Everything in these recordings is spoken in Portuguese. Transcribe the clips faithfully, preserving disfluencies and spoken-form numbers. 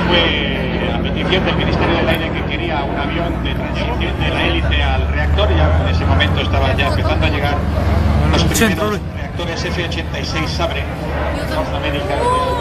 fue a petición del Ministerio del Aire que quería un avión de transición de la hélice al reactor. Ya en ese momento estaban ya empezando a llegar los primeros reactores F ochenta y seis Sabre Norteamérica.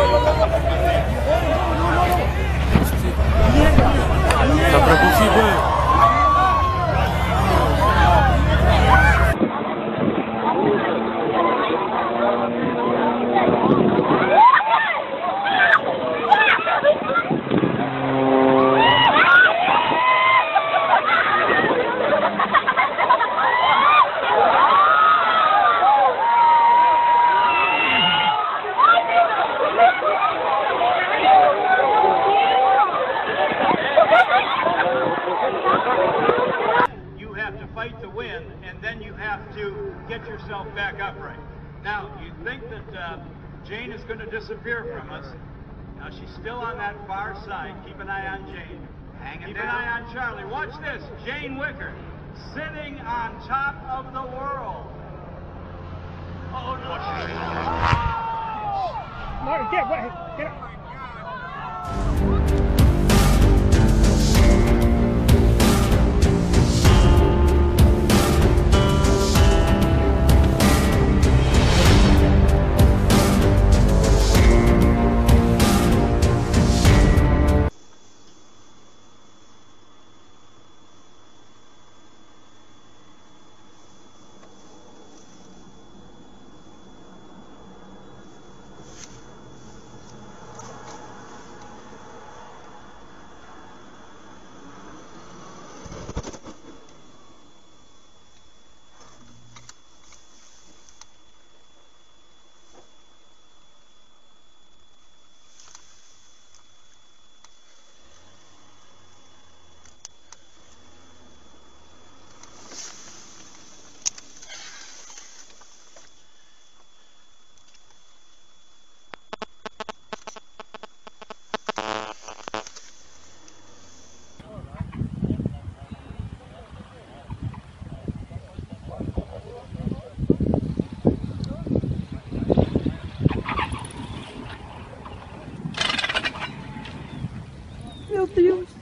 You have to fight to win, and then you have to get yourself back upright. Now, you think that uh, Jane is going to disappear from us. Now, she's still on that far side. Keep an eye on Jane. Hang Keep down. an eye on Charlie. Watch this. Jane Wicker sitting on top of the world. Oh, no. Mark, get away. Get Meu Deus!